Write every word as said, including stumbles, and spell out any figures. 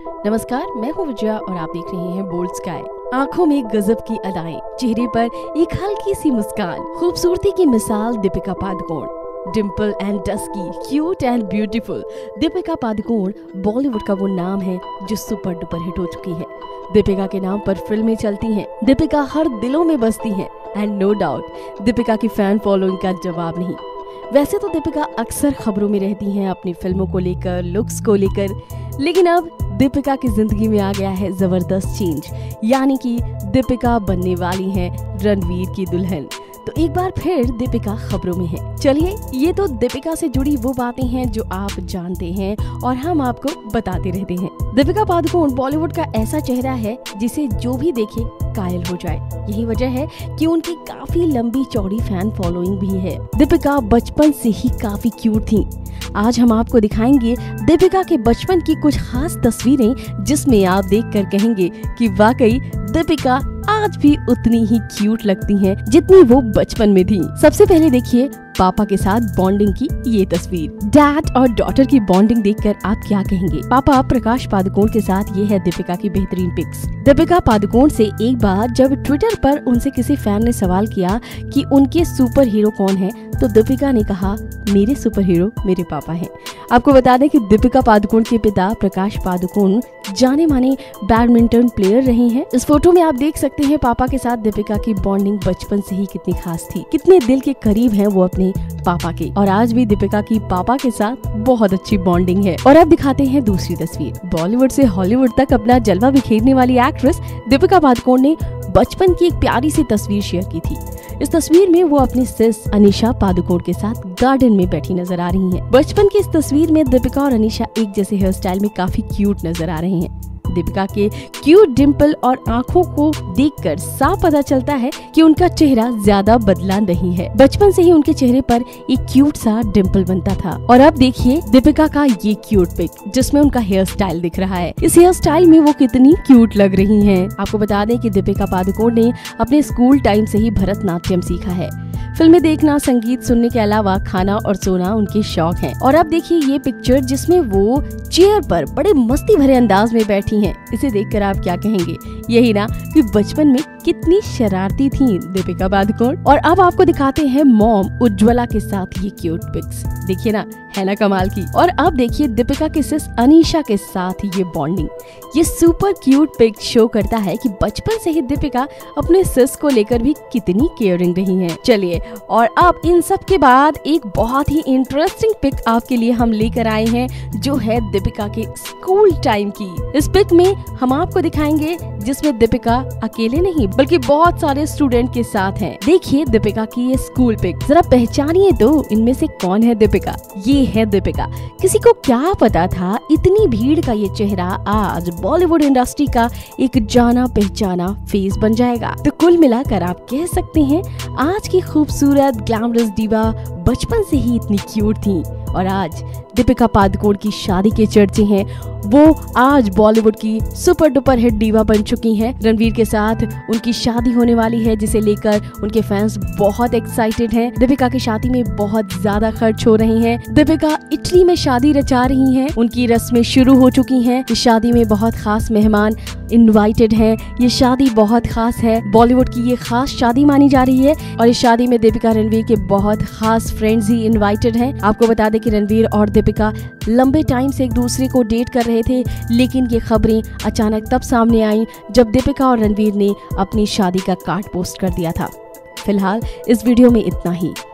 नमस्कार, मैं हूँ विजया और आप देख रहे हैं बोल्ड स्काई। आंखों में गजब की अदाएं, चेहरे पर एक हल्की सी मुस्कान, खूबसूरती की मिसाल Deepika Padukone. Dimple and dusky, cute and beautiful. Deepika Padukone Bollywood का वो नाम है जो सुपर डुपर हिट हो चुकी है। दीपिका के नाम पर फिल्में चलती हैं, दीपिका हर दिलों में बसती हैं एंड नो डाउट दीपिका की फैन फॉलोइंग का जवाब नहीं। वैसे तो दीपिका अक्सर खबरों में रहती हैं अपनी फिल्मों को लेकर, लुक्स को लेकर, लेकिन अब दीपिका की जिंदगी में आ गया है जबरदस्त चेंज, यानी कि दीपिका बनने वाली हैं रणवीर की दुल्हन। तो एक बार फिर दीपिका खबरों में है। चलिए, ये तो दीपिका से जुड़ी वो बातें हैं जो आप जानते हैं और हम आपको बताते रहते हैं। दीपिका पादुकोण बॉलीवुड का ऐसा चेहरा है जिसे जो भी देखे कायल हो जाए। यही वजह है कि उनकी काफी लंबी चौड़ी फैन फॉलोइंग भी है। दीपिका बचपन से ही काफी क्यूट थी। आज हम आपको दिखाएंगे दीपिका के बचपन की कुछ खास तस्वीरें जिसमें आप देखकर कहेंगे कि वाकई दीपिका आज भी उतनी ही क्यूट लगती हैं जितनी वो बचपन में थी। सबसे पहले देखिए पापा के साथ बॉन्डिंग की ये तस्वीर। डैड और डॉटर की बॉन्डिंग देखकर आप क्या कहेंगे? पापा प्रकाश पादुकोण के साथ ये है दीपिका की बेहतरीन पिक्स। दीपिका पादुकोण से एक बार जब ट्विटर पर उनसे किसी फैन ने सवाल किया कि उनके सुपर हीरो कौन है, तो दीपिका ने कहा, मेरे सुपर हीरो मेरे पापा हैं। आपको बता दें कि दीपिका पादुकोण के पिता प्रकाश पादुकोण जाने माने बैडमिंटन प्लेयर रहे हैं। इस फोटो में आप देख सकते हैं पापा के साथ दीपिका की बॉन्डिंग बचपन से ही कितनी खास थी, कितने दिल के करीब हैं वो अपने पापा के, और आज भी दीपिका की पापा के साथ बहुत अच्छी बॉन्डिंग है। और अब दिखाते हैं दूसरी तस्वीर। बॉलीवुड से हॉलीवुड तक अपना जलवा बिखेरने वाली एक्ट्रेस दीपिका पादुकोण ने बचपन की एक प्यारी सी तस्वीर शेयर की थी। इस तस्वीर में वो अपनी सिस अनीशा पादुकोण के साथ गार्डन में बैठी नजर आ रही हैं। बचपन की इस तस्वीर में दीपिका और अनीशा एक जैसे हेयर स्टाइल में काफी क्यूट नजर आ रहे हैं। दीपिका के क्यूट डिम्पल और आंखों को देखकर साफ पता चलता है कि उनका चेहरा ज्यादा बदला नहीं है। बचपन से ही उनके चेहरे पर एक क्यूट सा डिम्पल बनता था। और अब देखिए दीपिका का ये क्यूट पिक जिसमें उनका हेयर स्टाइल दिख रहा है। इस हेयर स्टाइल में वो कितनी क्यूट लग रही हैं। आपको बता दें कि दीपिका पादुकोण ने अपने स्कूल टाइम से ही भरतनाट्यम सीखा है। फिल्में देखना, संगीत सुनने के अलावा खाना और सोना उनके शौक हैं। और अब देखिए ये पिक्चर जिसमें वो चेयर पर बड़े मस्ती भरे अंदाज में बैठी हैं। इसे देखकर आप क्या कहेंगे? यही ना कि बचपन में कितनी शरारती थी दीपिका पादुकोण। और अब आपको दिखाते हैं मॉम उज्ज्वला के साथ ये क्यूट पिक्स। देखिए ना, है ना कमाल की। और अब देखिए दीपिका की सिस अनीशा के साथ ये बॉन्डिंग। ये सुपर क्यूट पिक शो करता है कि बचपन से ही दीपिका अपने सिस को लेकर भी कितनी केयरिंग रही हैं। चलिए, और अब इन सब के बाद एक बहुत ही इंटरेस्टिंग पिक आपके लिए हम लेकर आए हैं जो है दीपिका के स्कूल टाइम की। इस पिक में हम आपको दिखाएंगे जिसमें दीपिका अकेले नहीं बल्कि बहुत सारे स्टूडेंट के साथ हैं। देखिए दीपिका की ये स्कूल पिक, जरा पहचानिए तो इनमें से कौन है दीपिका? ये है दीपिका। किसी को क्या पता था इतनी भीड़ का ये चेहरा आज बॉलीवुड इंडस्ट्री का एक जाना पहचाना फेस बन जाएगा। तो कुल मिलाकर आप कह सकते हैं आज की खूबसूरत ग्लैमरस डिवा बचपन से ही इतनी क्यूट थी और आज दीपिका पादुकोण की शादी के चर्चे हैं। वो आज बॉलीवुड की सुपर डुपर हिट डिवा बन चुकी हैं। रणवीर के साथ उनकी शादी होने वाली है जिसे लेकर उनके फैंस बहुत एक्साइटेड हैं। दीपिका की शादी में बहुत ज्यादा खर्च हो रही हैं। दीपिका इटली में शादी रचा रही हैं। उनकी रस्में शुरू हो चुकी हैं। इस शादी में बहुत खास मेहमान इनवाइटेड हैं। ये शादी बहुत खास है, बॉलीवुड की ये खास शादी मानी जा रही है और इस शादी में दीपिका रणवीर के बहुत खास फ्रेंड्स ही इनवाइटेड हैं। आपको बता दें कि रणवीर और दीपिका लंबे टाइम से एक दूसरे को डेट कर रहे थे, लेकिन ये खबरें अचानक तब सामने आई जब दीपिका और रणवीर ने अपनी शादी का कार्ड पोस्ट कर दिया था। फिलहाल इस वीडियो में इतना ही।